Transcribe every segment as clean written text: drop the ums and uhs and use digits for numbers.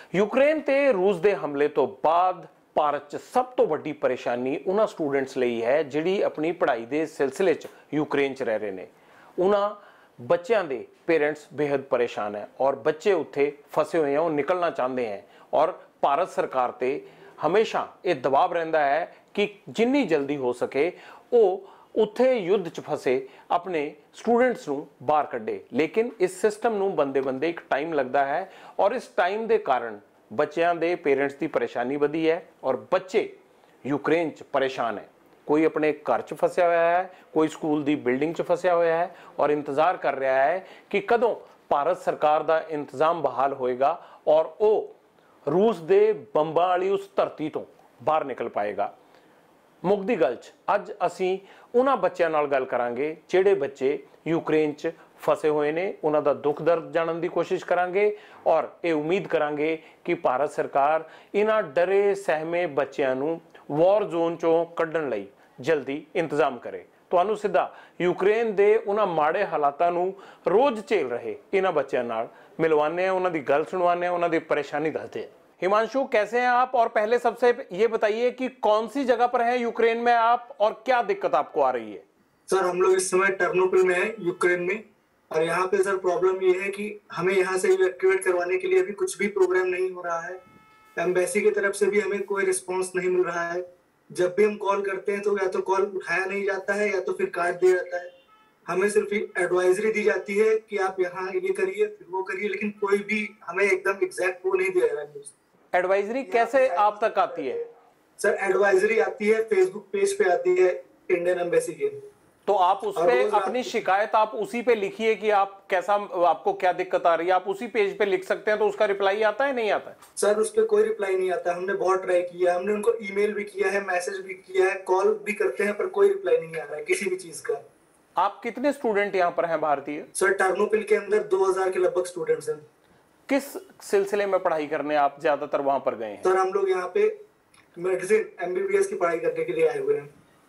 Ukraine ते रूस दे हमले तो बाद भारत च सब तो वड्डी परेशानी उन्हां स्टूडेंट्स ਲਈ है जिहड़ी अपनी पढ़ाई दे सिलसिले च यूक्रेन च रह रहे ने। उन्हां बच्चों के पेरेंट्स बेहद परेशान है और बच्चे उत्थे फंसे हुए हैं, वो निकलना चाहते हैं और भारत सरकार ते हमेशा ये दबाव रहता है कि जिन्नी जल्दी हो सके वो उत्थे युद्ध च फसे अपने स्टूडेंट्स नूं बाहर कड्ढे। लेकिन इस सिस्टम नूं बंदे बंदे एक टाइम लगता है और इस टाइम के कारण बच्चों के पेरेंट्स की परेशानी वधी है और बच्चे यूक्रेन च परेशान है। कोई अपने घर च फंसा हुआ है, कोई स्कूल की बिल्डिंग च फंसा हुआ है और इंतजार कर रहा है कि कदों भारत सरकार का इंतजाम बहाल होएगा और वो रूस दे बंबां वाली उस धरती तो बाहर निकल पाएगा। मुक्दी गल च अज असी उन्हां बच्चों नाल गल करांगे जिहड़े बच्चे यूक्रेन च फसे हुए ने, उन्हां दा दुख दर्द जानने की कोशिश करांगे और ये उम्मीद करांगे कि भारत सरकार इन्हां डरे सहमे बच्चों नूं वॉर जोन चों कड्ढण लई जल्दी इंतजाम करे। तुहानूं सीधा यूक्रेन दे उन्हां माड़े हालातां नूं रोज झेल रहे इन्हां बच्चों नाल मिलवाने हैं, उन्हां दी गल सुनवाने हैं, उन्हां दी परेशानी दसदे हैं। हिमांशु, कैसे हैं आप? और पहले सबसे ये बताइए कि कौन सी जगह पर है यूक्रेन में आप और क्या दिक्कत आपको आ रही है? सर, हम लोग इस समय टर्नोपिल में है यूक्रेन में और यहाँ पे सर प्रॉब्लम ये है कि हमें यहाँ से इवैक्यूएट करवाने के लिए अभी कुछ भी प्रोग्राम नहीं हो रहा है। एम्बेसी की तरफ से भी हमें कोई रिस्पांस नहीं मिल रहा है। जब भी हम कॉल करते हैं तो या तो कॉल उठाया नहीं जाता है या तो फिर काट दिया जाता है। हमें सिर्फ एडवाइजरी दी जाती है कि आप यहाँ ये करिए फिर वो करिए, लेकिन कोई भी हमें एकदम एग्जैक्ट वो नहीं दे रहा है। एडवाइजरी कैसे आप तक आती है? सर, एडवाइजरी आती है फेसबुक पेज पे आती है इंडियन एम्बेसी के। तो आप उस पे अपनी शिकायत आप उसी पे लिखिए कि आप कैसा, आपको क्या दिक्कत आ रही है, आप उसी पेज पे लिख सकते हैं। तो उसका रिप्लाई आता है नहीं आता है? सर, उस पे कोई रिप्लाई नहीं आता। हमने बहुत ट्राई किया, हमने उनको ईमेल भी किया है, मैसेज भी किया है, कॉल भी करते हैं, पर कोई रिप्लाई नहीं आ रहा है किसी भी चीज का। आप कितने स्टूडेंट यहाँ पर हैं भारतीय? सर, टर्नोपिल के अंदर 2000 के लगभग स्टूडेंट्स हैं। किस सिलसिले में पढ़ाई करने आप ज्यादातर वहां पर गए हैं? सर, हम लोग यहाँ पे मेडिसिन एमबीबीएस की पढ़ाई करने के लिए आए हुए हैं।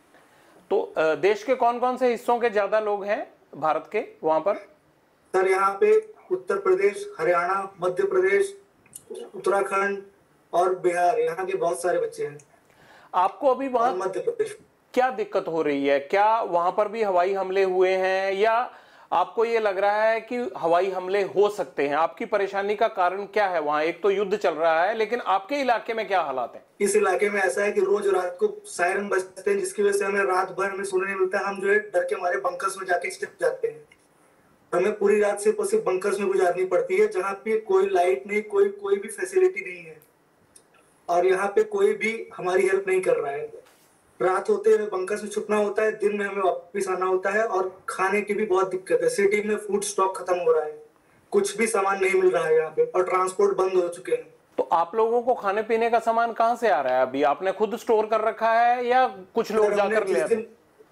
तो देश के कौन कौन से हिस्सों के ज्यादा लोग हैं भारत के वहां पर? सर, यहाँ पे उत्तर प्रदेश, हरियाणा, मध्य प्रदेश, उत्तराखंड और बिहार, यहाँ के बहुत सारे बच्चे हैं। आपको अभी वहां मध्य प्रदेश क्या दिक्कत हो रही है? क्या वहां पर भी हवाई हमले हुए हैं या आपको ये लग रहा है कि हवाई हमले हो सकते हैं? आपकी परेशानी का कारण क्या है? वहां एक तो युद्ध चल रहा है, लेकिन आपके इलाके में क्या हालात हैं? इस इलाके में ऐसा है कि रोज रात को सायरन बजते हैं, जिसकी वजह से हमें रात भर हमें सोने नहीं मिलता है। हम जो है डर के मारे बंकर्स में जाके छिप जाते हैं। हमें पूरी रात सिर्फ बंकर्स में गुजारनी पड़ती है, जहाँ पे कोई लाइट नहीं, कोई भी फैसिलिटी नहीं है और यहाँ पे कोई भी हमारी हेल्प नहीं कर रहा है। रात होते हुए बंकर्स में छुपना होता है, दिन में हमें वापस आना होता है और खाने की भी बहुत दिक्कत है। सिटी में फूड स्टॉक खत्म हो रहा है, कुछ भी सामान नहीं मिल रहा है यहाँ पे और ट्रांसपोर्ट बंद हो चुके हैं। तो आप लोगों को खाने पीने का सामान कहाँ से आ रहा है? अभी आपने खुद स्टोर कर रखा है या कुछ लोग जाकर ले आते?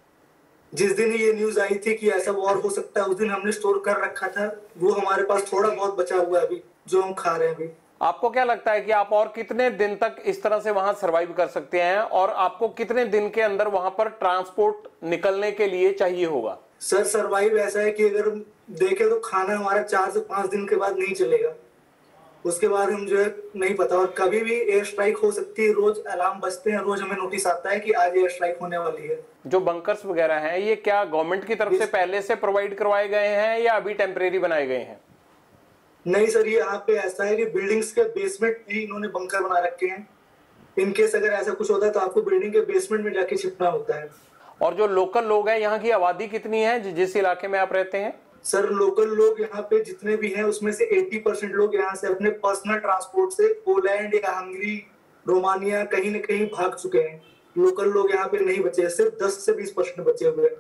जिस दिन ये न्यूज आई थी कि ऐसा वॉर हो सकता है, उस दिन हमने स्टोर कर रखा था। वो हमारे पास थोड़ा बहुत बचा हुआ है अभी, जो हम खा रहे हैं अभी। आपको क्या लगता है कि आप और कितने दिन तक इस तरह से वहां सरवाइव कर सकते हैं और आपको कितने दिन के अंदर वहां पर ट्रांसपोर्ट निकलने के लिए चाहिए होगा? सर, सरवाइव ऐसा है कि अगर देखें तो खाना हमारा 4 से 5 दिन के बाद नहीं चलेगा। उसके बाद हम जो है नहीं पता, और कभी भी एयर स्ट्राइक हो सकती है। रोज अलार्म बजते हैं, रोज हमें नोटिस आता है कि आज एयर स्ट्राइक होने वाली है। जो बंकर्स वगैरह हैं, ये क्या गवर्नमेंट की तरफ से पहले से प्रोवाइड करवाए गए हैं या अभी टेम्परेरी बनाए गए हैं? नहीं सर, ये यहाँ पे ऐसा है कि बिल्डिंग्स के बेसमेंट में इन्होंने बंकर बना रखे हैं। इनकेस अगर ऐसा कुछ होता है तो आपको बिल्डिंग के बेसमेंट में जाके छिपना होता है। और जो लोकल लोग हैं, यहाँ की आबादी कितनी है जिस इलाके में आप रहते हैं? सर, लोकल लोग यहाँ पे जितने भी हैं उसमें से 80% लोग यहाँ से अपने पर्सनल ट्रांसपोर्ट से पोलैंड या हंगरी, रोमानिया कहीं न कहीं भाग चुके हैं। लोकल लोग यहाँ पे नहीं बचे, सिर्फ 10 से 20% बचे हुए हैं।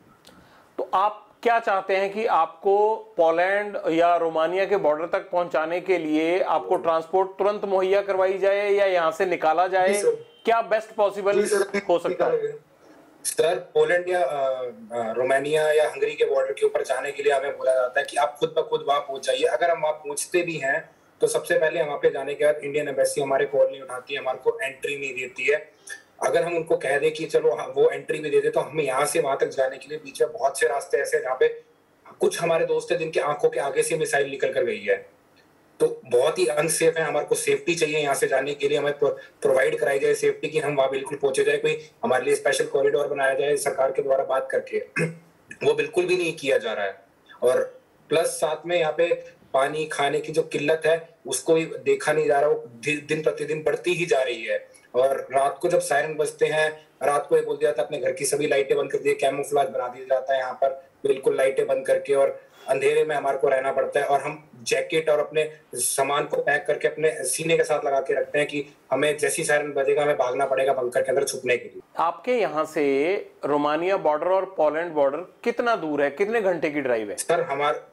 तो आप क्या चाहते हैं कि आपको पोलैंड या रोमानिया के बॉर्डर तक पहुंचाने के लिए आपको ट्रांसपोर्ट तुरंत मुहैया करवाई जाए या यहाँ से निकाला जाए? क्या बेस्ट पॉसिबल हो सकता है? सर, पोलैंड या रोमानिया या हंगरी के बॉर्डर के ऊपर जाने के लिए हमें बोला जाता है कि आप खुद ब खुद वहां पहुंच जाइए। अगर हम वहां पहुंचते भी हैं तो सबसे पहले वहां पे जाने के बाद इंडियन एम्बेसी हमारे कॉल नहीं उठाती है, हमारे को एंट्री नहीं देती है। अगर हम उनको कह दें कि चलो वो एंट्री भी दे दे, तो हमें यहाँ से वहां तक जाने के लिए बीच में बहुत से रास्ते ऐसे जहाँ पे कुछ हमारे दोस्त हैं जिनकी आंखों के आगे से मिसाइल निकल कर गई है। तो बहुत ही अनसेफ है। हमारे को सेफ्टी चाहिए यहाँ से जाने के लिए, हमें प्रोवाइड कराई जाए सेफ्टी की, हम वहाँ बिल्कुल पहुंचे जाए, कोई हमारे लिए स्पेशल कॉरिडोर बनाया जाए सरकार के द्वारा बात करके। वो बिल्कुल भी नहीं किया जा रहा है। और प्लस साथ में यहाँ पे पानी खाने की जो किल्लत है उसको भी देखा नहीं जा रहा, वो दिन प्रतिदिन बढ़ती ही जा रही है। और रात को जब सायरन बजते हैं, रात को ये बोल दिया जाता है अपने घर की सभी लाइटें बंद कर दी, कैमोफ्लेज बना दिया जाता है यहाँ पर, बिल्कुल लाइटें बंद करके, और अंधेरे में हमारे को रहना पड़ता है। और हम जैकेट और अपने सामान को पैक करके अपने सीने के साथ लगा के रखते हैं कि हमें जैसी सायरन बजेगा हमें भागना पड़ेगा बंकर के अंदर छुपने के लिए। आपके यहाँ से रोमानिया बॉर्डर और पोलैंड बॉर्डर कितना दूर है, कितने घंटे की ड्राइव है? सर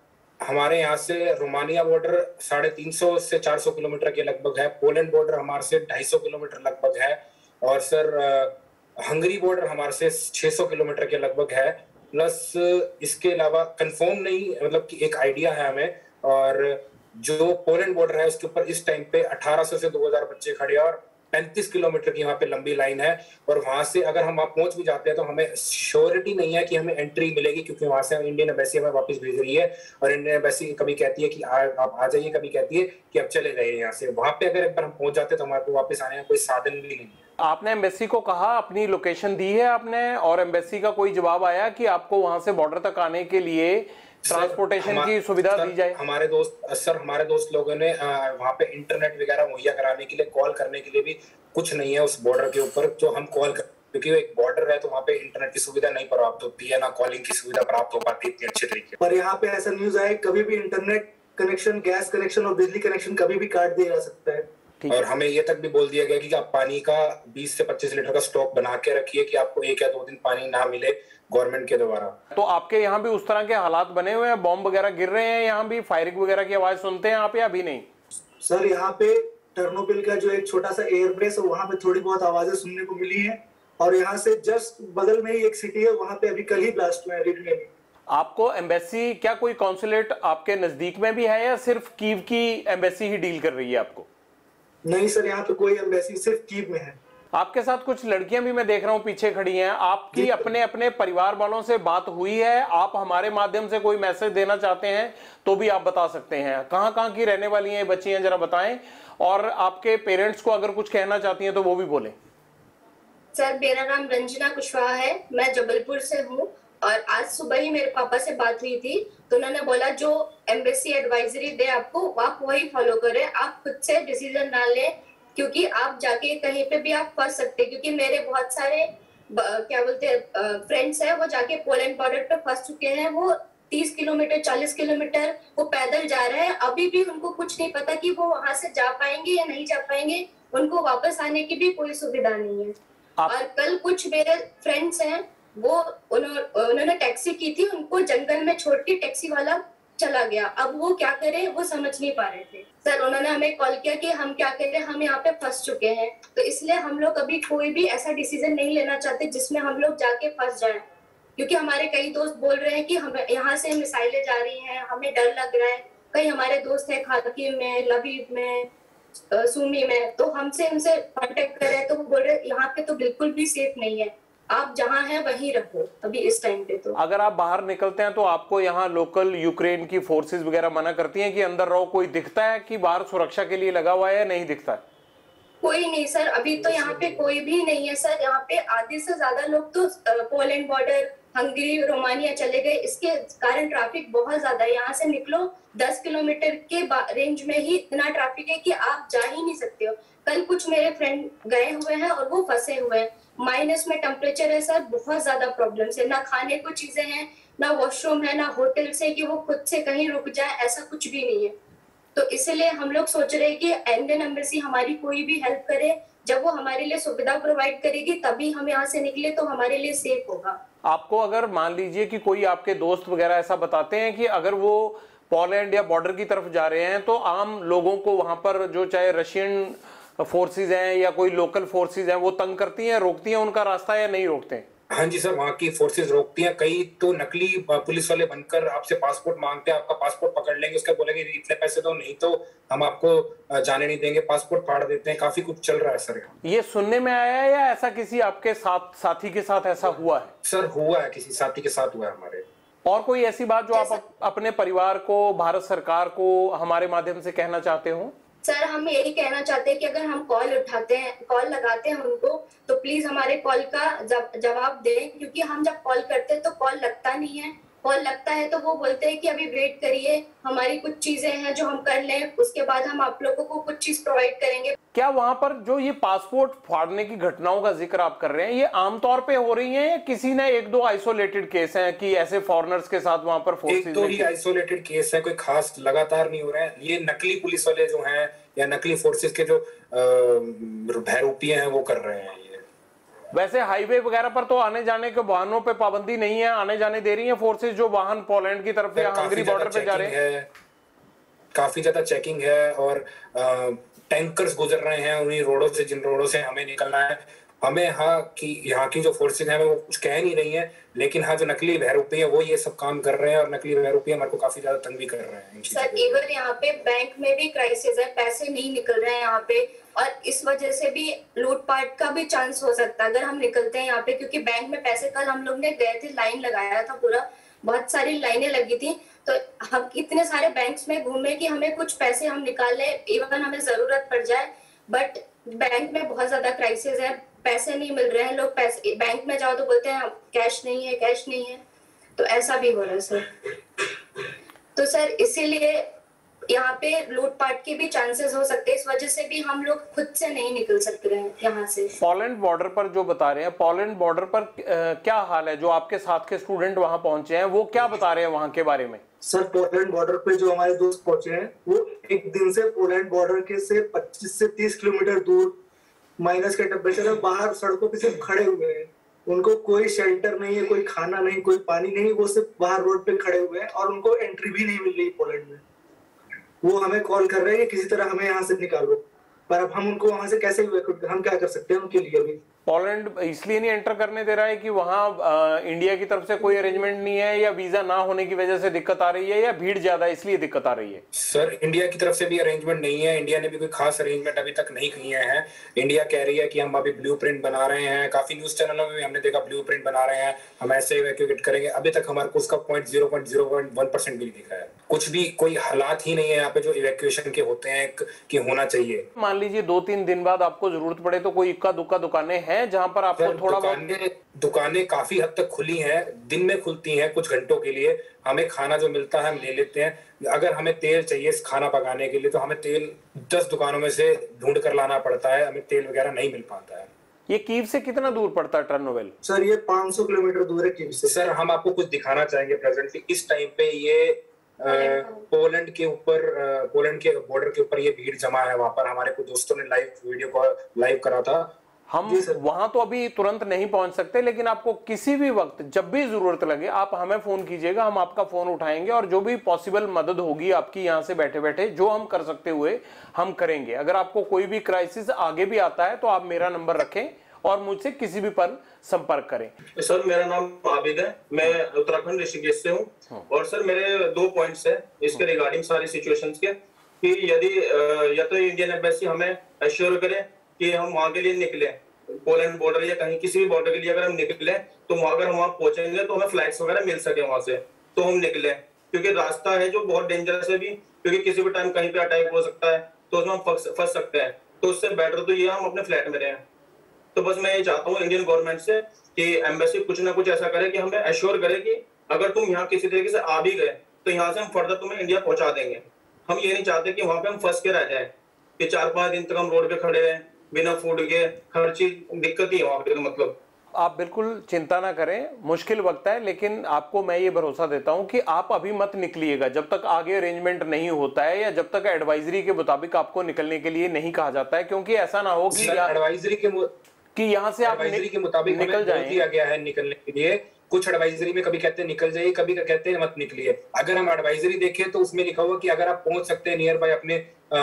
हमारे यहाँ से रोमानिया बॉर्डर 350 से 400 किलोमीटर के लगभग है। पोलैंड बॉर्डर हमारे से 250 किलोमीटर लगभग है। और सर हंगरी बॉर्डर हमारे से 600 किलोमीटर के लगभग है। प्लस इसके अलावा कंफर्म नहीं, मतलब कि एक आइडिया है हमें। और जो पोलैंड बॉर्डर है उसके ऊपर इस टाइम पे 1800 से 2000 बच्चे खड़े हैं और 35 किलोमीटर की वहां पे लंबी लाइन है। और वहां से अगर हम वहां पहुंच भी जाते हैं तो हमें श्योरिटी नहीं है कि हमें एंट्री मिलेगी, क्योंकि वहां से इंडियन एम्बेसी हमें वापस भेज रही है। और इंडियन एम्बेसी कभी कहती है कि आप आ जाइए, कभी कहती है कि अब चले जाइए यहाँ से। वहां पे अगर एक बार हम पहुंच जाते तो हमारे को वापस आने का कोई साधन भी नहीं है। आपने एम्बेसी को कहा, अपनी लोकेशन दी है आपने, और एम्बेसी का कोई जवाब आया कि आपको वहां से बॉर्डर तक आने के लिए ट्रांसपोर्टेशन की सुविधा दी जाए? हमारे दोस्त लोगों ने वहां पे इंटरनेट वगैरह मुहैया कराने के लिए, कॉल करने के लिए भी कुछ नहीं है उस बॉर्डर के ऊपर जो हम कॉल कर, क्योंकि वो एक बॉर्डर है तो वहाँ पे इंटरनेट की सुविधा नहीं प्राप्त होती है, ना कॉलिंग की सुविधा प्राप्त हो पाती इतनी अच्छे तरीके। पर यहाँ पे ऐसा न्यूज आया कभी भी इंटरनेट कनेक्शन, गैस कनेक्शन और बिजली कनेक्शन कभी भी काट दिया जा सकता है। और हमें ये तक भी बोल दिया गया कि आप पानी का 20 से 25 लीटर का स्टॉक बना के रखिए कि आपको 1 या 2 दिन पानी ना मिले गवर्नमेंट के द्वारा। तो आपके यहाँ भी उस तरह के हालात बने हुए हैं? बॉम्ब वगैरह गिर रहे हैं? यहाँ भी फायरिंग वगैरह की आवाज सुनते हैं आप या अभी नहीं? सर यहाँ पे टर्नोपिल का जो एक छोटा सा एयरबेस है वहाँ पे थोड़ी बहुत आवाजें सुनने को मिली है। और यहाँ से जस्ट बगल में ही एक सिटी है, वहाँ पे अभी कल ही ब्लास्ट हुआ है। आपको एम्बेसी, क्या कोई कॉन्सुलेट आपके नजदीक में भी है या सिर्फ कीव की एम्बेसी ही डील कर रही है आपको? नहीं सर, यहाँ पे कोई एम्बेसी सिर्फ कीव में है। आपके साथ कुछ लड़कियां भी मैं देख रहा हूं पीछे खड़ी हैं। आपकी अपने अपने परिवार वालों से बात हुई है? आप हमारे माध्यम से कोई मैसेज देना चाहते हैं तो भी आप बता सकते हैं। कहां की रहने वाली हैं ये बच्चियां, जरा बताएं। और आपके पेरेंट्स को अगर कुछ कहना चाहती हैं तो वो भी बोलें। सर मेरा नाम रंजना कुशवाहा है, मैं जबलपुर से हूँ। और आज सुबह ही मेरे पापा से बात हुई थी तो उन्होंने बोला जो एम्बेसी एडवाइजरी दे आपको आप वही फॉलो करें, आप खुद से डिसीजन ना लें, क्योंकि आप जाके कहीं पे भी आप फंस सकते हैं। क्योंकि मेरे बहुत सारे क्या बोलते हैं फ्रेंड्स हैं, वो जाके पोलैंड बॉर्डर पे फंस चुके हैं। वो 30 किलोमीटर 40 किलोमीटर वो पैदल जा रहे हैं, अभी भी उनको कुछ नहीं पता कि वो वहां से जा पाएंगे या नहीं जा पाएंगे। उनको वापस आने की भी कोई सुविधा नहीं है। और कल कुछ मेरे फ्रेंड्स हैं, वो उन्होंने टैक्सी की थी, उनको जंगल में छोड़ के टैक्सी वाला चला गया। अब वो क्या करें वो समझ नहीं पा रहे थे। सर उन्होंने हमें कॉल किया कि हम क्या करें, हम यहाँ पे फंस चुके हैं। तो इसलिए हम लोग अभी कोई भी ऐसा डिसीजन नहीं लेना चाहते जिसमें हम लोग जाके फंस जाएं, क्योंकि हमारे कई दोस्त बोल रहे हैं कि हम यहाँ से मिसाइलें जा रही हैं, हमें डर लग रहा है। कई हमारे दोस्त है खारकीव में, लवीव में, सुमी में, तो हमसे उनसे कांटेक्ट कर रहे हैं तो वो बोल रहे हैं यहाँ पे तो बिल्कुल भी सेफ नहीं है, आप जहाँ हैं वहीं रहो अभी इस टाइम पे। तो अगर आप बाहर निकलते हैं तो आपको यहाँ लोकल यूक्रेन की फोर्सेस वगैरह मना करती हैं कि अंदर रहो? कोई दिखता है कि बाहर सुरक्षा के लिए लगा हुआ है या नहीं दिखता है? कोई नहीं सर, अभी तो यहाँ पे कोई भी नहीं है सर। यहाँ पे आधे से ज्यादा लोग तो पोलैंड बॉर्डर, हंगरी, रोमानिया चले गए। इसके कारण ट्रैफिक बहुत ज्यादा है। यहाँ से निकलो 10 किलोमीटर के रेंज में ही इतना ट्रैफिक है कि आप जा ही नहीं सकते हो। कल कुछ मेरे फ्रेंड गए हुए हैं और वो फंसे हुए हैं। माइनस में टेम्परेचर है सर, बहुत ज्यादा प्रॉब्लम्स है। ना खाने को चीजें हैं, ना वॉशरूम है, ना होटल से कि वो खुद से कहीं रुक जाए, ऐसा कुछ भी नहीं है। तो इसलिए हम लोग सोच रहे हैं कि इंडियन एम्बेसी हमारी कोई भी हेल्प करे। जब वो हमारे लिए सुविधा प्रोवाइड करेगी तभी हम यहाँ से निकले तो हमारे लिए सेफ होगा। आपको अगर मान लीजिए कि कोई आपके दोस्त वगैरह ऐसा बताते हैं कि अगर वो पोलैंड या बॉर्डर की तरफ जा रहे हैं तो आम लोगों को वहां पर, जो चाहे रशियन फोर्सेज हैं या कोई लोकल फोर्सेज हैं, वो तंग करती हैं, रोकती हैं उनका रास्ता या नहीं रोकते हैं? हाँ जी सर, वहाँ की फोर्सेज रोकती हैं। कई तो नकली पुलिस वाले बनकर आपसे पासपोर्ट मांगते हैं, आपका पासपोर्ट पकड़ लेंगे, उसके बोलेंगे इतने पैसे दो, नहीं तो हम आपको जाने नहीं देंगे, पासपोर्ट फाड़ देते हैं। काफी कुछ चल रहा है सर। ये सुनने में आया है या ऐसा किसी आपके साथी के साथ ऐसा हुआ है? सर हुआ है, किसी साथी के साथ हुआ है हमारे। और कोई ऐसी बात जो आप अपने परिवार को, भारत सरकार को हमारे माध्यम से कहना चाहते हो? सर हम यही कहना चाहते हैं कि अगर हम कॉल उठाते हैं, कॉल लगाते हैं उनको, तो प्लीज हमारे कॉल का जवाब दें, क्योंकि हम जब कॉल करते हैं तो कॉल लगता नहीं है। कॉल लगता है तो वो बोलते हैं कि अभी वेट करिए, हमारी कुछ चीजें हैं जो हम कर लें, उसके बाद हम आप लोगों को कुछ चीज प्रोवाइड करेंगे। क्या वहां पर जो ये पासपोर्ट फाड़ने की घटनाओं का जिक्र आप कर रहे हैं, ये आमतौर पे हो रही है या किसी ने एक दो आइसोलेटेड केस हैं कि ऐसे फॉरेनर्स के साथ वहां पर फोर्सेस? एक दो ही आइसोलेटेड केस है, कोई खास लगातार नहीं हो रहे हैं। ये नकली पुलिस वाले जो हैं या नकली फोर्सेस के जो बहरूपिये हैं वो कर रहे हैं ये। वैसे हाईवे वगैरह पर तो आने जाने के वाहनों पे पाबंदी नहीं है, आने जाने दे रही है फोर्सेस जो वाहन पोलैंड की तरफ या हंगरी बॉर्डर पे जा रहे हैं। काफी ज्यादा चेकिंग है और टैंकर्स गुजर रहे हैं उन्हीं रोडों से जिन रोडों से हमें निकलना है। हमें यहाँ की जो फोर्सेज हैं वो कुछ कह नहीं रही है, लेकिन हाँ जो नकली बहरूपी है वो ये सब काम कर रहे हैं और नकली बहरूपी हमारे को काफी ज्यादा तंग भी कर रहे हैं। सर इवन यहाँ पे बैंक में भी क्राइसिस है, पैसे नहीं निकल रहे हैं यहाँ पे, और इस वजह से भी लूटपाट का भी चांस हो सकता है अगर हम निकलते हैं यहाँ पे, क्योंकि बैंक में पैसे, कल हम लोग ने गए थे, लाइन लगाया था, पूरा बहुत सारी लाइनें लगी थी, तो हम इतने सारे बैंक्स में घूमे कि हमें कुछ पैसे हम निकाल ले, इवन हमें जरूरत पड़ जाए, बट बैंक में बहुत ज्यादा क्राइसिस है, पैसे नहीं मिल रहे हैं। लोग पैसे बैंक में जाओ तो बोलते हैं कैश नहीं है, कैश नहीं है, तो ऐसा भी हो रहा है सर। तो सर इसीलिए यहाँ पे लूटपाट के भी चांसेस हो सकते हैं, इस वजह से भी हम लोग खुद से नहीं निकल सकते हैं यहाँ से। पोलैंड बॉर्डर पर जो बता रहे हैं, पोलैंड बॉर्डर पर क्या हाल है? जो आपके साथ के स्टूडेंट वहां पहुंचे हैं वो क्या बता रहे हैं वहां के बारे में? सर पोलैंड बॉर्डर पे जो हमारे दोस्त पहुंचे हैं वो एक दिन से पोलैंड बॉर्डर के से 25 से 30 किलोमीटर दूर माइनस के टेम्परेचर में बाहर सड़कों पे सिर्फ खड़े हुए हैं। उनको कोई शेल्टर नहीं है, कोई खाना नहीं, कोई पानी नहीं, वो सिर्फ बाहर रोड पे खड़े हुए हैं और उनको एंट्री भी नहीं मिल रही पोलैंड में। वो हमें कॉल कर रहे हैं कि किसी तरह हमें यहाँ से निकालो, पर अब हम उनको वहां से कैसे, हम क्या कर सकते हैं उनके लिए? अभी पोलैंड इसलिए नहीं एंटर करने दे रहा है कि वहां इंडिया की तरफ से कोई अरेंजमेंट नहीं है, या वीजा ना होने की वजह से दिक्कत आ रही है, या भीड़ ज्यादा इसलिए दिक्कत आ रही है? सर इंडिया की तरफ से भी अरेंजमेंट नहीं है, इंडिया ने भी कोई खास अरेंजमेंट अभी तक नहीं किए हैं। इंडिया कह रही है कि हम अभी ब्लूप्रिंट बना रहे हैं, काफी न्यूज चैनलों में भी हमने देखा ब्लूप्रिंट बना रहे हैं, हम ऐसे इवैक्यूएट करेंगे। अभी तक हमारे को उसका 0.01% भी नहीं दिखा है, कुछ भी कोई हालात ही नहीं है यहाँ पे जो इवैक्यूएशन के होते हैं कि होना चाहिए। मान लीजिए 2-3 दिन बाद आपको जरूरत पड़े तो कोई इक्का दुक्का दुकानें हैं जहां पर आपको थोड़ा दुकानें काफी हद तक खुली हैं, दिन में खुलती हैं कुछ घंटों के लिए। हमें खाना जो मिलता है हम ले लेते हैं। अगर हमें तेल चाहिए खाना पकाने के लिए तो हमें तेल 10 दुकानों में से ढूंढ कर लाना पड़ता है, हमें तेल वगैरह नहीं मिल पाता है। ये कीव से कितना दूर पड़ता है टर्नोवेल? सर ये 500 किलोमीटर दूर है कीव से। सर हम आपको कुछ दिखाना चाहेंगे प्रेजेंटली इस टाइम पे। ये पोलैंड के बॉर्डर के ऊपर ये भीड़ जमा है। वहां पर हमारे कुछ दोस्तों ने वीडियो कॉल लाइव करा था। हम वहां तो अभी तुरंत नहीं पहुंच सकते, लेकिन आपको किसी भी वक्त जब भी जरूरत लगे आप हमें फोन कीजिएगा, हम आपका फोन उठाएंगे और जो भी पॉसिबल मदद होगी आपकी यहाँ से बैठे बैठे जो हम कर सकते हुए हम करेंगे। अगर आपको कोई भी क्राइसिस आगे भी आता है तो आप मेरा नंबर रखें और मुझसे किसी भी पल संपर्क करें। सर मेरा नाम आबिद है, मैं उत्तराखंड ऋषिकेश से हूँ। और सर मेरे 2 पॉइंट्स है इसके रिगार्डिंग सारी सिचुएशंस के, कि यदि या तो इंडियन एम्बेसी हमें एश्योर करे कि हम वहां के लिए निकले, पोलैंड बॉर्डर या कहीं किसी भी बॉर्डर के लिए अगर हम निकले तो अगर हम वहां पहुंचेंगे तो हमें फ्लाइट्स वगैरह मिल सके वहां से, तो हम निकले। क्योंकि रास्ता है जो बहुत डेंजरस है भी, क्योंकि किसी भी टाइम कहीं पे अटैक हो सकता है तो उसमें हम फंस सकते हैं। तो उससे बेटर तो ये हम अपने फ्लैट में रहें। तो बस मैं ये चाहता हूँ इंडियन गवर्नमेंट से कि एम्बेसी कुछ ना कुछ ऐसा करे कि हमें एश्योर करे कि अगर तुम यहाँ किसी तरीके से आ भी गए तो यहाँ से हम फर्दर तुम्हें इंडिया पहुंचा देंगे। हम ये नहीं चाहते कि वहां पे हम फंस के रह जाए, कि 4-5 दिन तक हम रोड पे खड़े रहें बिना फूड के। हर चीज दिक्कत ही है वहां पे। तो मतलब आप बिल्कुल चिंता ना करें, मुश्किल वक्त है, लेकिन आपको मैं ये भरोसा देता हूं कि आप अभी मत निकलिएगा जब तक आगे अरेंजमेंट नहीं होता है या जब तक एडवाइजरी के मुताबिक आपको निकलने के लिए नहीं कहा जाता है। क्योंकि ऐसा ना हो कि यहाँ से आप एडवाइजरी के मुताबिक निकल जाए दिया गया है निकलने के लिए। कुछ एडवाइजरी में कभी कहते हैं निकल जाइए, कभी कहते हैं मत निकलिए। अगर हम एडवाइजरी देखें तो उसमें लिखा हुआ कि अगर आप पहुंच सकते हैं नियर बाय अपने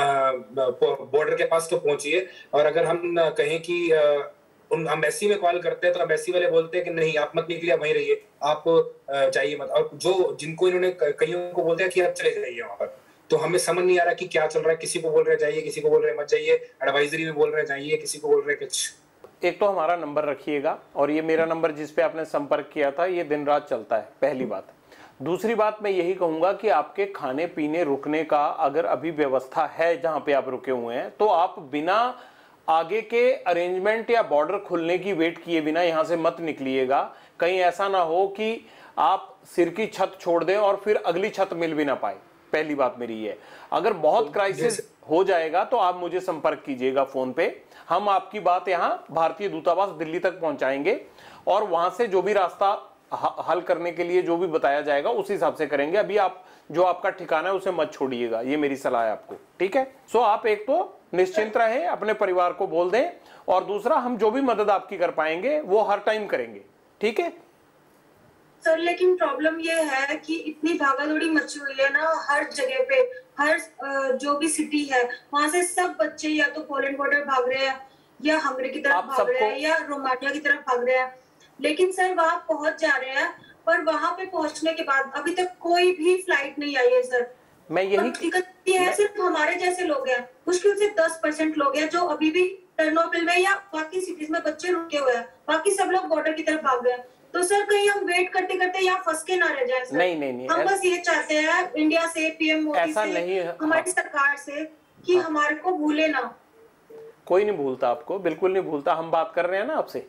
बॉर्डर के पास तो पहुंचिए। और अगर हम कहें कि उन एम्बेसी में कॉल करते हैं तो एम्बेसी वाले बोलते हैं कि नहीं आप मत निकलिए, वहीं रहिए, आप जाइए मत। और जो जिनको इन्होंने कईयों को बोलते हैं कि आप चले जाइए वहां पर। तो हमें समझ नहीं आ रहा कि क्या चल रहा है। किसी को बोल रहे जाइए, किसी को बोल रहे मत जाइए, एडवाइजरी में बोल रहे जाइए, किसी को बोल रहे कुछ। एक तो हमारा नंबर रखिएगा, और ये मेरा नंबर जिस पे आपने संपर्क किया था ये दिन रात चलता है, पहली बात। दूसरी बात मैं यही कहूंगा कि आपके खाने पीने रुकने का अगर अभी व्यवस्था है जहां पे आप रुके हुए हैं, तो आप बिना आगे के अरेंजमेंट या बॉर्डर खुलने की वेट किए बिना यहां से मत निकलिएगा। कहीं ऐसा ना हो कि आप सिर की छत छोड़ दें और फिर अगली छत मिल भी ना पाए। पहली बात मेरी ये, अगर बहुत क्राइसिस हो जाएगा तो आप मुझे संपर्क कीजिएगा फोन पे, हम आपकी बात यहां भारतीय दूतावास दिल्ली तक पहुंचाएंगे और वहां से जो भी रास्ता हल करने के लिए जो भी बताया जाएगा उस हिसाब से करेंगे। अभी आप जो आपका ठिकाना है उसे मत छोड़िएगा, ये मेरी सलाह है आपको, ठीक है। सो आप एक तो निश्चिंत रहें, अपने परिवार को बोल दें, और दूसरा हम जो भी मदद आपकी कर पाएंगे वो हर टाइम करेंगे, ठीक है। सर लेकिन प्रॉब्लम ये है कि इतनी भागादौड़ी मची हुई है ना हर जगह पे, हर जो भी सिटी है वहां से सब बच्चे या तो पोलैंड बॉर्डर भाग रहे हैं या हंगरी की तरफ भाग रहे हैं या रोमानिया की तरफ भाग रहे हैं। लेकिन सर वहां पहुंच जा रहे हैं, पर वहां पे पहुंचने के बाद अभी तक कोई भी फ्लाइट नहीं आई है सर। मैं यही दिक्कत ये है, सिर्फ हमारे जैसे लोग हैं, मुश्किल से 10% लोग हैं जो अभी भी टर्नोपिल में या बाकी सिटीज में बच्चे रुके हुए हैं, बाकी सब लोग बॉर्डर की तरफ भाग गए हैं। तो सर कहीं हम वेट करते करते यहाँ फंस के ना रह जाए सर। नहीं हम बस ये चाहते हैं इंडिया से, पीएम मोदी से, हमारी सरकार से कि हमारे को भूले ना। कोई नहीं भूलता आपको, बिल्कुल नहीं भूलता। हम बात कर रहे हैं ना आपसे,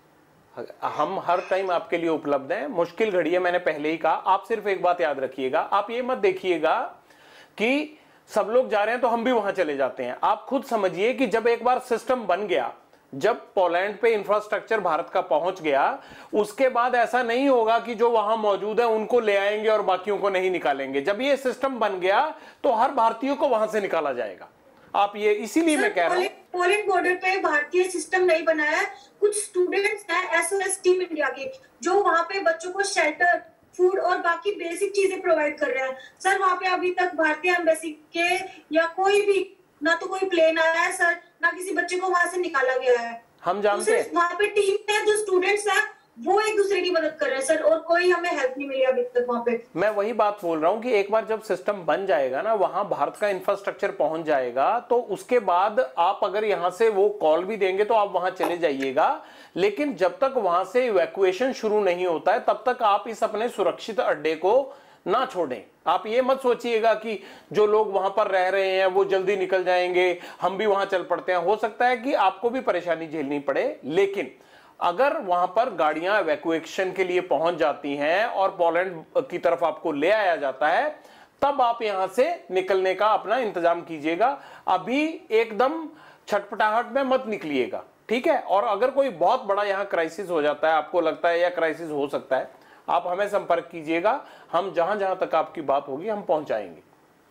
हम हर टाइम आपके लिए उपलब्ध हैं। मुश्किल घड़ी है, मैंने पहले ही कहा। आप सिर्फ एक बात याद रखिएगा, आप ये मत देखिएगा कि सब लोग जा रहे हैं तो हम भी वहां चले जाते हैं। आप खुद समझिए कि जब एक बार सिस्टम बन गया, जब पोलैंड पे इंफ्रास्ट्रक्चर भारत का पहुंच गया, उसके बाद ऐसा नहीं होगा कि जो वहां मौजूद है उनको ले आएंगे और बाकियों को नहीं निकालेंगे। जब ये सिस्टम बन गया तो हर भारतीय को वहां से निकाला जाएगा। आप ये, इसीलिए मैं कह रहा हूं, पोलैंड बॉर्डर पे भारतीय सिस्टम नहीं बनाया है। कुछ स्टूडेंट्स हैं एसओएस टीम इंडिया के जो वहां पे बच्चों को शेल्टर, फूड और बाकी बेसिक चीजें प्रोवाइड कर रहे हैं। सर वहां पे अभी तक भारतीय एम्बेसी के या कोई भी, ना तो कोई प्लेन आया है सर, ना किसी बच्चे को वहां से निकाला गया है। हम जानते हैं वहां पे टीम है, जो स्टूडेंट्स हैं वो एक दूसरे की मदद कर रहे हैं सर, और कोई हमें हेल्प नहीं मिली अभी तक वहां पे। मैं वही बात बोल रहा हूं कि एक बार जब सिस्टम बन जाएगा ना, वहां भारत का इंफ्रास्ट्रक्चर पहुंच जाएगा, तो उसके बाद आप अगर यहां से वो कॉल भी देंगे तो आप वहां चले जाइएगा। लेकिन जब तक वहां से इवैक्यूएशन शुरू नहीं होता है तब तक आप इस अपने सुरक्षित अड्डे को ना छोड़ें। आप ये मत सोचिएगा कि जो लोग वहां पर रह रहे हैं वो जल्दी निकल जाएंगे, हम भी वहां चल पड़ते हैं। हो सकता है कि आपको भी परेशानी झेलनी पड़े, लेकिन अगर वहां पर गाड़ियां इवैक्यूएशन के लिए पहुंच जाती हैं और पोलैंड की तरफ आपको ले आया जाता है, तब आप यहां से निकलने का अपना इंतजाम कीजिएगा। अभी एकदम छटपटाहट में मत निकलिएगा, ठीक है। और अगर कोई बहुत बड़ा यहां क्राइसिस हो जाता है, आपको लगता है या क्राइसिस हो सकता है, आप हमें संपर्क कीजिएगा। हम जहां जहां तक आपकी बात होगी हम पहुंचाएंगे।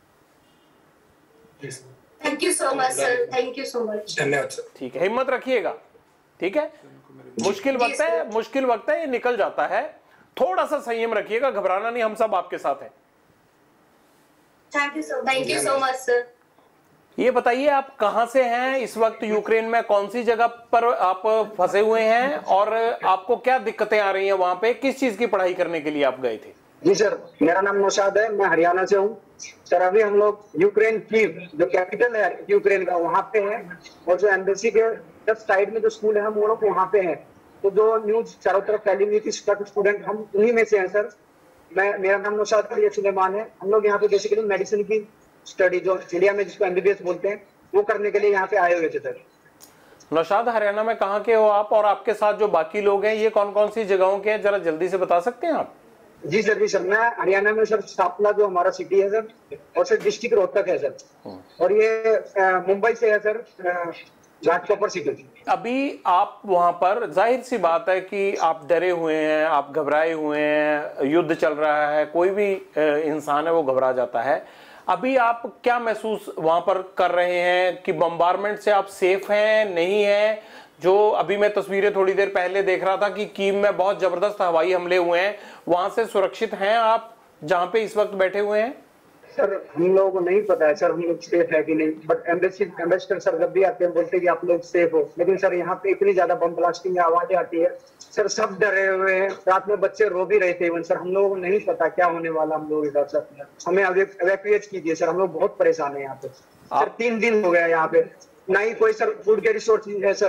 Thank you so much sir, thank you so much. धन्यवाद सर। ठीक है, हिम्मत रखिएगा, ठीक है। मुश्किल वक्त है, ये निकल जाता है। थोड़ा सा संयम रखिएगा, घबराना नहीं, हम सब आपके साथ हैं। Thank you so much sir. ये बताइए आप कहां से हैं इस वक्त? यूक्रेन में कौन सी जगह पर आप फंसे हुए हैं और आपको क्या दिक्कतें आ रही हैं वहां पे? किस चीज की पढ़ाई करने के लिए आप गए थे? जी सर, मेरा नाम नौशाद है, मैं हरियाणा से हूँ सर। अभी हम लोग यूक्रेन कीव, जो कैपिटल है यूक्रेन का, वहाँ पे हैं, और जो एम्बेसी के जस्ट साइड में जो स्कूल है हम वो लोग वहाँ पे हैं। तो जो न्यूज चारों तरफ फैली हुई थी स्टूडेंट, हम उन्हीं में से हैं सर। मेरा नाम नौशाद है, ये सुलेमान है। हम लोग यहाँ पे बेसिकली मेडिसिन की स्टडी, जो इंडिया में जिसको एमबीबीएस बोलते हैं, वो करने के लिए यहाँ पे आए हुए थे सर। नौशाद, हरियाणा में कहाँ के हो आप? और आपके साथ जो बाकी लोग हैं ये कौन कौन सी जगहों के हैं, जरा जल्दी से बता सकते हैं आप? जी सर, मैं हरियाणा में सर सापला जो हमारा सिटी है सर, और सर डिस्ट्रिक्ट रोहतक है सर, और ये मुंबई से है सर, घाटकोपर सिटी। अभी आप वहां पर, जाहिर सी बात है कि आप डरे हुए हैं, आप घबराए हुए हैं, युद्ध चल रहा है, कोई भी इंसान है वो घबरा जाता है। अभी आप क्या महसूस वहां पर कर रहे हैं कि बम्बारमेंट से आप सेफ हैं, नहीं है? जो अभी मैं तस्वीरें थोड़ी देर पहले देख रहा था कि कीव में बहुत जबरदस्त हवाई हमले हुए हैं, वहां से सुरक्षित हैं आप जहां पे इस वक्त बैठे हुए हैं? सर हम लोगों को नहीं पता है सर हम लोग सेफ है कि नहीं, बट एम्बेसडर सर जब भी आते हैं बोलते हैं कि आप लोग सेफ हो। लेकिन सर यहाँ पे इतनी ज्यादा बम ब्लास्टिंग की आवाजें आती है सर, सब डरे हुए हैं। रात में बच्चे रो भी रहे थे इवन सर। हम लोगों को नहीं पता क्या होने वाला हम लोग इधर सर। हमें एवैक्यूएट कीजिए सर, हम लोग बहुत परेशान है यहाँ पे सर। 3 दिन हो गया यहाँ पे, ना ही कोई सर फूड के रिसोर्स है सर,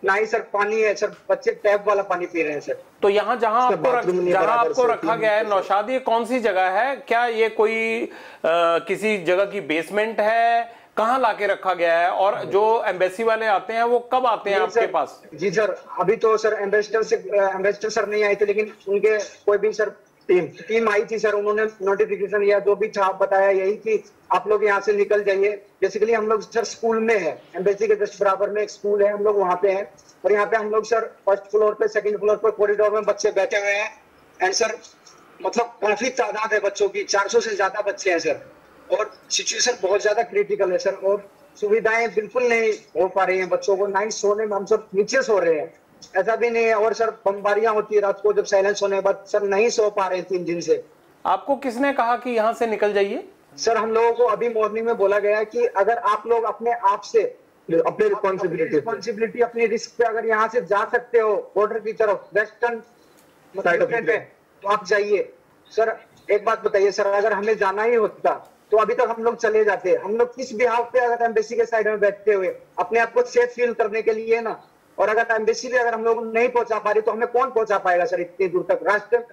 ना ही सर पानी है सर, बच्चे टैप वाला पानी पी रहे हैं सर। तो यहाँ जहाँ बाथरूम आपको रखा गया है नौशाद, ये कौन सी जगह है? क्या ये कोई किसी जगह की बेसमेंट है? कहाँ लाके रखा गया है? और जो एम्बेसी वाले आते हैं वो कब आते हैं आपके पास? जी सर, अभी तो सर एम्बेसडर सर नहीं आए थे, लेकिन उनके कोई भी सर टीम आई थी सर, उन्होंने नोटिफिकेशन या जो भी था बताया यही कि आप लोग यहाँ से निकल जाइए। बेसिकली हम लोग सर स्कूल में है, एम्बेसी के जस्ट बराबर में एक स्कूल है, हम लोग वहाँ पे हैं। और यहाँ पे हम लोग सर फर्स्ट फ्लोर पे, सेकंड फ्लोर पे कॉरिडोर में बच्चे बैठे हुए हैं। एंड सर मतलब काफी तादाद है बच्चों की, 400 से ज्यादा बच्चे हैं सर। और सिचुएशन बहुत ज्यादा क्रिटिकल है सर, और सुविधाएं बिल्कुल नहीं हो पा रही है बच्चों को। नाइट सोने में हम सब नीचे सो रहे हैं, ऐसा भी नहीं है। और सर बमबारियां होती है रात को, जब साइलेंस होने के बाद सर नहीं सो पा रहे 3 दिन से। आपको किसने कहा कि यहाँ से निकल जाइए? सर हम लोगों को अभी मॉर्निंग में बोला गया है कि अगर आप लोग अपने आप से अपनी रिस्पॉन्सिबिलिटी अपनी रिस्क पे अगर यहाँ से जा सकते हो बॉर्डर की तरफ, वेस्टर्न पे, तो आप जाइए। सर एक बात बताइए सर, अगर हमें जाना ही होता तो अभी तक हम लोग चले जाते। हम लोग किस बिहाफ पे अगर एम्बेसी के साइड में बैठते हुए अपने आप को सेफ फील करने के लिए ना, और अगर एम्बेसी भी अगर हम लोग नहीं पहुंचा पा रही तो हमें कौन पहुंचा पाएगा सर इतनी दूर तक?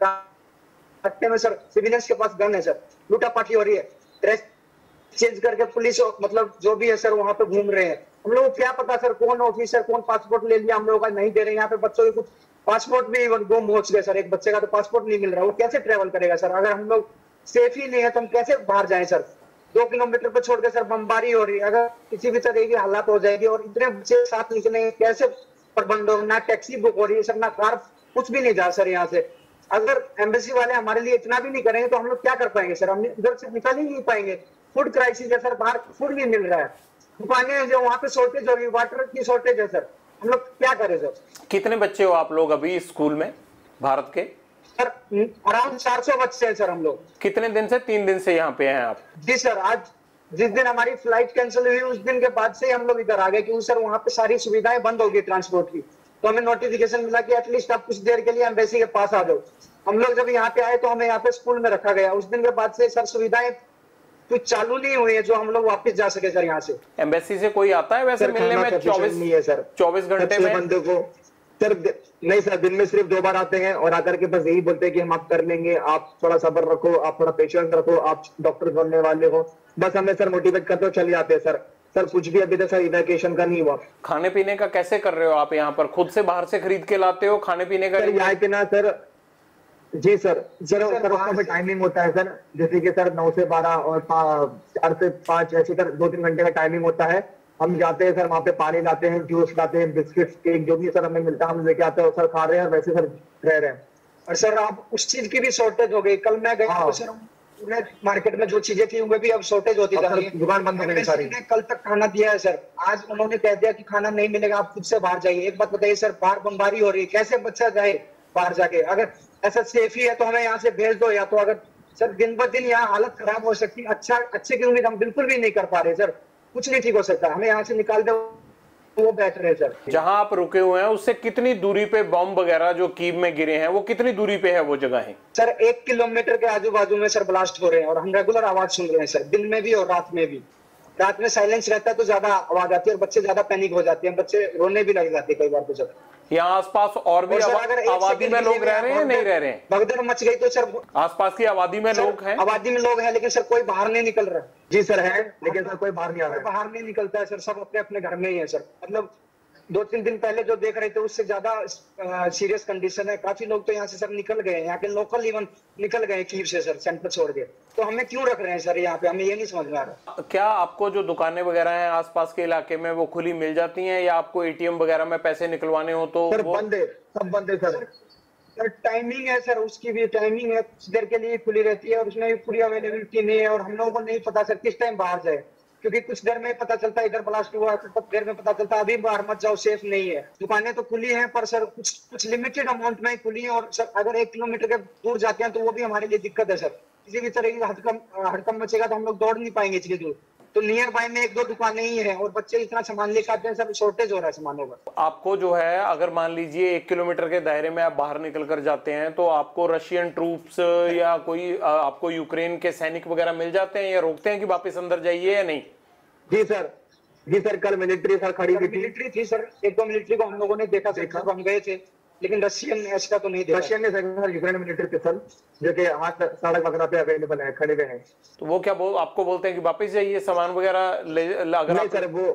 रास्ते में सर सिविलियंस के पास गन है सर, लूटापाटी हो रही है, ड्रेस चेंज करके पुलिस मतलब जो भी है सर वहां पे घूम रहे हैं। हम लोग को क्या पता सर कौन ऑफिसर कौन पासपोर्ट ले लिया हम लोगों का नहीं दे रहे। यहाँ पे बच्चों के कुछ पासपोर्ट भी गुम हो चुके सर, एक बच्चे का तो पासपोर्ट नहीं मिल रहा, वो कैसे ट्रेवल करेगा सर? अगर हम लोग सेफ ही नहीं है तो हम कैसे बाहर जाएं सर? 2 किलोमीटर पे छोड़ के सर बमबारी हो रही है, अगर किसी भी तरह की हालात हो जाएगी और इतने बच्चे साथ निकलेंगे कैसे प्रबंध हो? ना टैक्सी बुक हो रही है सर, ना कार, कुछ भी नहीं जा सर यहाँ से। अगर एम्बेसी वाले हमारे लिए इतना भी नहीं करेंगे तो हम लोग क्या कर पाएंगे सर? हम इधर से निकल ही नहीं पाएंगे। फूड क्राइसिस है सर, बाहर फूड नहीं मिल रहा है, दुकानें जो वहाँ पे शॉर्टेज हो रही है, वाटर की शॉर्टेज है सर, हम लोग क्या करें सर? कितने बच्चे हो आप लोग अभी स्कूल में भारत के? सर अराउंड 400 बच्चे हैं सर हम लोग। कितने दिन से? 3 दिन से यहाँ पे हैं आप? जी सर, आज जिस दिन हमारी फ्लाइट कैंसिल हुई उस दिन के बाद से हम लोग इधर आ गए, क्योंकि सर वहाँ पे सारी सुविधाएं बंद हो गई ट्रांसपोर्ट की। तो हमें नोटिफिकेशन मिला कि एटलीस्ट आप कुछ देर के लिए एम्बेसी के पास आ जाओ। हम लोग जब यहाँ पे आए तो हमें यहाँ पे स्कूल में रखा गया। उस दिन के बाद से सर सुविधाएं कुछ चालू नहीं हुई है जो हम लोग वापस जा सके सर यहाँ से। एम्बेसी से कोई आता है वैसे मिलने में? 24 घंटे में बंदे को सर नहीं सर, दिन में सिर्फ 2 बार आते हैं और आकर के बस यही बोलते हैं कि हम आप कर लेंगे, आप थोड़ा सब्र रखो, आप थोड़ा पेशेंस रखो, आप डॉक्टर बनने वाले हो। बस हमें सर मोटिवेट करते हो चले जाते हैं सर। सर कुछ भी अभी तक सर इवैक्यूएशन का नहीं हुआ। खाने पीने का कैसे कर रहे हो आप यहाँ पर? खुद से बाहर से खरीद के लाते हो खाने पीने का? यहाँ के ना सर, जी सर उसका टाइमिंग होता है सर, जैसे कि सर 9 से 12 और 4 से 5 ऐसे सर 2-3 घंटे का टाइमिंग होता है। हम जाते हैं सर, वहाँ पे पानी लाते हैं, जूस लाते हैं, बिस्किट, केक जो भी सर हमें मिलता है हम लेके आते हैं, सर खा रहे हैं, वैसे सर रह रहे हैं। और सर आप उस चीज की भी शॉर्टेज हो गई। कल मैं गया तो सर मार्केट में जो चीजें थी उनमें भी अब शॉर्टेज होती जा रही है, दुकान बंद हो गई सारी। कल तक खाना दिया है सर, आज उन्होंने कह दिया कि खाना नहीं मिलेगा, आप खुद से बाहर जाइए। एक बात बताइए सर, बाहर बमबारी हो रही है, कैसे बच्चा जाए बाहर जाके? अगर ऐसा सेफ ही है तो हमें यहाँ से भेज दो, या तो अगर सर दिन ब दिन यहाँ हालत खराब हो सकती है। अच्छे की उम्मीद हम बिल्कुल भी नहीं कर पा रहे सर, कुछ नहीं ठीक हो सकता, हमें यहाँ से निकाल दो वो बेहतर है सर। जहां आप रुके हुए हैं उससे कितनी दूरी पे बम वगैरह जो कीव में गिरे हैं वो कितनी दूरी पे है वो जगह है? सर 1 किलोमीटर के आजू बाजू में सर ब्लास्ट हो रहे हैं और हम रेगुलर आवाज सुन रहे हैं सर, दिन में भी और रात में भी। रात में साइलेंस रहता है तो ज्यादा आवाज आती है और बच्चे ज्यादा पैनिक हो जाते हैं, बच्चे रोने भी लग जाते हैं कई बार तो सर। यहाँ आसपास और भी आबादी में लोग रह रहे हैं नहीं रह रहे हैं? भगदड़ मच गई तो सर आसपास की आबादी में लोग हैं? आबादी में लोग हैं लेकिन सर कोई बाहर नहीं निकल रहा। जी सर है, लेकिन सर कोई बाहर नहीं आ रहा है। बाहर नहीं निकलता है सर, सब अपने अपने घर में ही है सर। मतलब 2-3 दिन पहले जो देख रहे थे उससे ज्यादा सीरियस कंडीशन है। काफी लोग तो यहाँ से सर निकल गए, यहाँ के लोकल इवन निकल गए कीव से सर, सेंटर छोड़ के। तो हमें क्यों रख रहे हैं सर यहाँ पे, हमें ये नहीं समझ में आ रहा। क्या आपको जो दुकानें वगैरह हैं आसपास के इलाके में वो खुली मिल जाती हैं या आपको एटीएम वगैरह में पैसे निकलवाने हो तो? सर बंद है, सब बंद है सर। सर टाइमिंग है सर, उसकी भी टाइमिंग है, कुछ देर के लिए खुली रहती है और उसमें भी पूरी अवेलेबिलिटी नहीं है और हम लोगों को नहीं पता सर किस टाइम बाहर जाए, क्योंकि कुछ देर में पता चलता है इधर ब्लास्ट हुआ, कुछ देर में पता चलता है अभी बाहर मत जाओ, सेफ नहीं है। दुकानें तो खुली हैं पर सर कुछ लिमिटेड अमाउंट में ही खुली हैं और सर अगर 1 किलोमीटर के दूर जाते हैं तो वो भी हमारे लिए दिक्कत है सर। किसी भी तरह की हड़कंप मचेगा तो हम लोग दौड़ नहीं पाएंगे इतनी दूर। तो नियर बाय में 1-2 दुकानें ही है और बच्चे इतना सामान लेकर आते हैं सर, शॉर्टेज हो रहा है सामानों का। आपको जो है अगर मान लीजिए 1 किलोमीटर के दायरे में आप बाहर निकल कर जाते हैं तो आपको रशियन ट्रूप्स या कोई आपको यूक्रेन के सैनिक वगैरह मिल जाते हैं या रोकते हैं कि वापस अंदर जाइए या नहीं? जी सर, जी सर, कल मिलिट्री सर खड़ी हुई थी। मिलिट्री थी सर, एक दो मिलिट्री को हम लोगों ने देखा तो हम गए थे, लेकिन रशियन ऐसा तो नहीं देखा। रशियन ने सर यूक्रेन मिलिट्री के सर जो कि हाथ सड़क वगैरह पे अवेलेबल है, खड़े हुए हैं। तो वो क्या आपको बोलते हैं कि वापस जाइए सामान वगैरह अगर नहीं सर, वो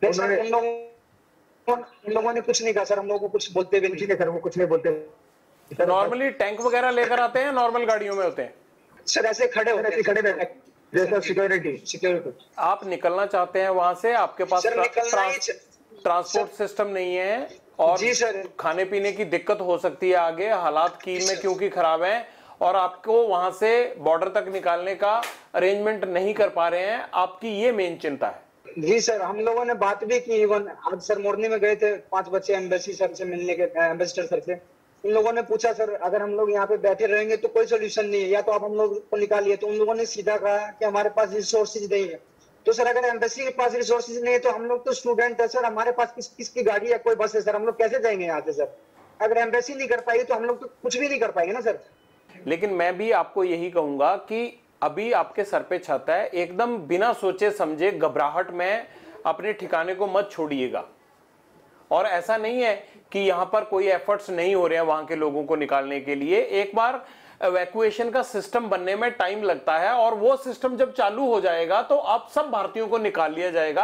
उन लोगों ने कुछ नहीं कहा सर, हम लोगों को कुछ बोलते भी नहीं सर, वो कुछ नहीं बोलते। नॉर्मली टैंक वगैरह लेकर आते हैं, नॉर्मल गाड़ियों में होते हैं सर, ऐसे खड़े रहते हैं जैसे सिक्योरिटी। आप निकलना चाहते हैं वहां से, आपके पास ट्रांसपोर्ट सिस्टम नहीं है और जी सर, खाने पीने की दिक्कत हो सकती है आगे, हालात कीव में क्योंकि खराब हैं और आपको वहां से बॉर्डर तक निकालने का अरेंजमेंट नहीं कर पा रहे हैं, आपकी ये मेन चिंता है। जी सर, हम लोगों ने बात भी की, इवन आज सर मॉर्निंग में गए थे 5 बच्चे एम्बेसी सर से मिलने के, एम्बेसडर सर से। उन लोगों ने पूछा सर अगर हम लोग यहाँ पे बैठे रहेंगे तो कोई सोल्यूशन नहीं है, या तो आप हम लोग को निकालिए। तो उन लोगों ने सीधा कहा कि हमारे पास रिसोर्सेज नहीं है। तो सर अगर एम्बेसी के पास रिसोर्सेज नहीं है तो हम लोग तो स्टूडेंट है सर, हमारे पास किसकी गाड़ी या कोई बस है सर, हम लोग कैसे जाएंगे यहाँ से सर? अगर एम्बेसी नहीं कर पाएगी तो हम लोग तो कुछ भी नहीं कर पाएंगे ना सर। लेकिन मैं भी आपको यही कहूंगा कि अभी आपके सर पे छत है, एकदम बिना सोचे समझे घबराहट में अपने ठिकाने को मत छोड़िएगा। और ऐसा नहीं है कि यहां पर कोई एफर्ट्स नहीं हो रहे हैं वहां के लोगों को निकालने के लिए। एक बार एवैक्यूएशन का सिस्टम बनने में टाइम लगता है और वो सिस्टम जब चालू हो जाएगा तो अब सब भारतीयों को निकाल लिया जाएगा।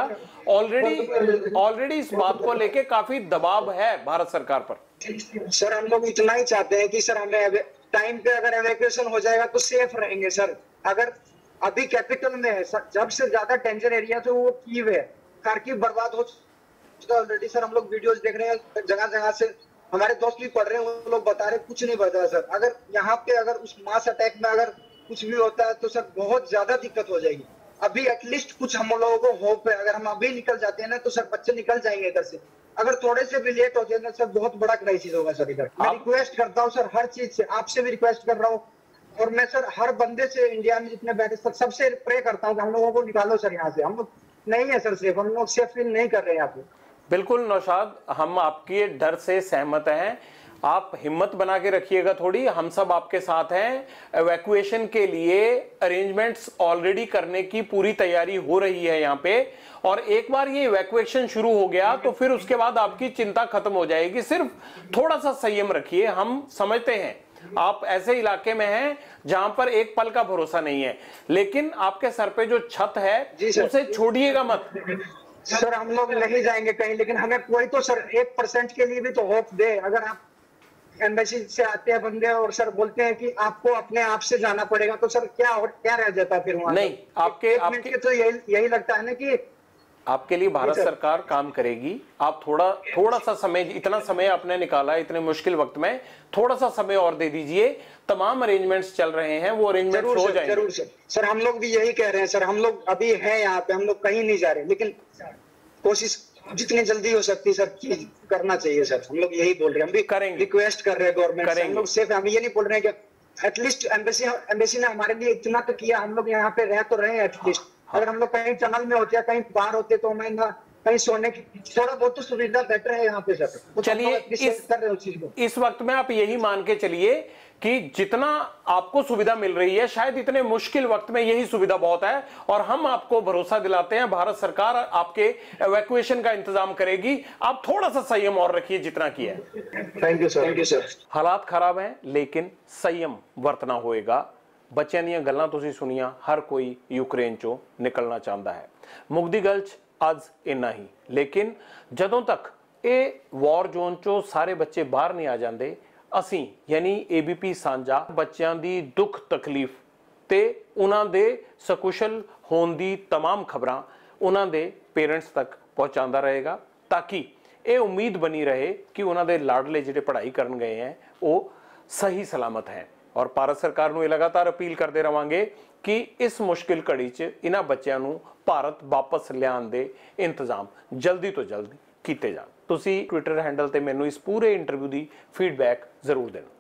ऑलरेडी इस बात को लेके काफी दबाव है भारत सरकार पर। सर हम लोग इतना ही चाहते हैं कि सर हमें टाइम पे अगर एवैक्यूएशन हो जाएगा तो सेफ रहेंगे सर। अगर अभी कैपिटल में है सर, जब से ज्यादा डेंजर एरिया तो वो कीव है, खार्किव बर्बाद हो चुका ऑलरेडी सर। हम लोग वीडियोस देख रहे हैं जगह जगह से, हमारे दोस्त भी पढ़ रहे हैं, वो लोग बता रहे कुछ नहीं बता सर। अगर यहाँ पे अगर उस मास अटैक में अगर कुछ भी होता है तो सर बहुत ज्यादा दिक्कत हो जाएगी। अभी एटलीस्ट कुछ हम लोगों को होप है, अगर हम अभी निकल जाते हैं ना तो सर बच्चे निकल जाएंगे इधर से। अगर थोड़े से भी लेट होते हैं ना सर बहुत बड़ा क्राइसिस होगा सर इधर। मैं रिक्वेस्ट करता हूँ सर हर चीज से, आपसे भी रिक्वेस्ट कर रहा हूँ और मैं सर हर बंदे से इंडिया में जितने बैठे सर सबसे प्रे करता हूँ कि हम लोगों को निकालो सर यहाँ से। हम लोग नहीं है सर सेफ, हम लोग सेफ फील नहीं कर रहे हैं यहाँ पे। बिल्कुल नौशाद, हम आपके डर से सहमत हैं। आप हिम्मत बना के रखिएगा थोड़ी, हम सब आपके साथ हैं। एवैक्यूएशन के लिए अरेंजमेंट्स ऑलरेडी करने की पूरी तैयारी हो रही है यहाँ पे, और एक बार ये इवैक्यूएशन शुरू हो गया तो फिर उसके बाद आपकी चिंता खत्म हो जाएगी। सिर्फ थोड़ा सा संयम रखिए। हम समझते हैं आप ऐसे इलाके में हैं जहां पर एक पल का भरोसा नहीं है, लेकिन आपके सर पे जो छत है उसे छोड़िएगा मत। सर हम लोग नहीं जाएंगे कहीं, लेकिन हमें कोई तो सर 1% के लिए भी तो होप दे। अगर आप एम्बेसी से आते हैं बंदे और सर बोलते हैं कि आपको अपने आप से जाना पड़ेगा तो सर क्या रह जाता है फिर वहां? नहीं, आपके तो यही लगता है ना कि आपके लिए भारत सरकार काम करेगी। आप थोड़ा सा समय, इतना समय आपने निकाला इतने मुश्किल वक्त में, थोड़ा सा समय और दे दीजिए। तमाम अरेंजमेंट्स चल रहे हैं, वो अरेंजमेंट्स हो जाएंगे। जरूर सर हम लोग भी यही कह रहे हैं सर। हम लोग अभी हैं यहाँ पे, हम लोग कहीं नहीं जा रहे, लेकिन कोशिश जितनी जल्दी हो सकती है सर करना चाहिए सर। हम लोग यही बोल रहे हैं, हम भी करेंगे, रिक्वेस्ट कर रहे हैं गवर्नमेंट से। हम लोग सिर्फ हम ये नहीं बोल रहे हैं कि एटलीस्ट एम्बेसी ने हमारे लिए इतना तो किया, हम लोग यहाँ पे रह तो रहे हैं एटलीस्ट। अगर हम लोग कहीं टनल में होते या कहीं बाहर होते तो हमें ना कहीं सोने की थोड़ा बहुत तो सुविधा बेटर है यहाँ पे सर। चलिए इस वक्त में आप यही मान के चलिए कि जितना आपको सुविधा मिल रही है शायद इतने मुश्किल वक्त में यही सुविधा बहुत है, और हम आपको भरोसा दिलाते हैं भारत सरकार आपके एवैक्यूएशन का इंतजाम करेगी। आप थोड़ा सा संयम और रखिए जितना किया है। Thank you sir. हालात खराब हैं लेकिन संयम वरतना होएगा। ਬੱਚਿਆਂ ਦੀਆਂ ਗੱਲਾਂ ਤੁਸੀਂ ਸੁਣੀਆਂ, ਹਰ ਕੋਈ ਯੂਕਰੇਨ ਚੋਂ ਨਿਕਲਣਾ ਚਾਹੁੰਦਾ ਹੈ। ਮੁਗਦੀ ਗੱਲ 'ਚ ਅੱਜ ਇੰਨਾ ਹੀ, ਲੇਕਿਨ ਜਦੋਂ ਤੱਕ ਇਹ ਵਾਰ ਜ਼ੋਨ ਚੋਂ ਸਾਰੇ ਬੱਚੇ ਬਾਹਰ ਨਹੀਂ ਆ ਜਾਂਦੇ, ਅਸੀਂ ਯਾਨੀ ABP ਸਾਂਝਾ ਬੱਚਿਆਂ ਦੀ ਦੁੱਖ ਤਕਲੀਫ ਤੇ ਉਹਨਾਂ ਦੇ ਸकुशल ਹੋਣ ਦੀ तमाम ਖਬਰਾਂ ਉਹਨਾਂ ਦੇ ਪੇਰੈਂਟਸ ਤੱਕ ਪਹੁੰਚਾਉਂਦਾ ਰਹੇਗਾ, ताकि ਇਹ ਉਮੀਦ ਬਣੀ ਰਹੇ ਕਿ ਉਹਨਾਂ ਦੇ ਲਾਡਲੇ ਜਿਹੜੇ ਪੜ੍ਹਾਈ ਕਰਨ ਗਏ ਹੈ ਉਹ सही सलामत हैं। और भारत सरकार ਨੂੰ ਇਹ ਲਗਾਤਾਰ ਅਪੀਲ ਕਰਦੇ ਰਵਾਂਗੇ ਕਿ ਇਸ ਮੁਸ਼ਕਿਲ ਘੜੀ 'ਚ ਇਹਨਾਂ ਬੱਚਿਆਂ ਨੂੰ ਭਾਰਤ ਵਾਪਸ ਲਿਆਉਣ ਦੇ ਇੰਤਜ਼ਾਮ ਜਲਦੀ ਤੋਂ ਜਲਦੀ ਕੀਤੇ ਜਾਣ। ਤੁਸੀਂ ਟਵਿੱਟਰ ਹੈਂਡਲ ਤੇ ਮੈਨੂੰ ਇਸ ਪੂਰੇ ਇੰਟਰਵਿਊ ਦੀ ਫੀਡਬੈਕ ਜ਼ਰੂਰ ਦੇਣਾ।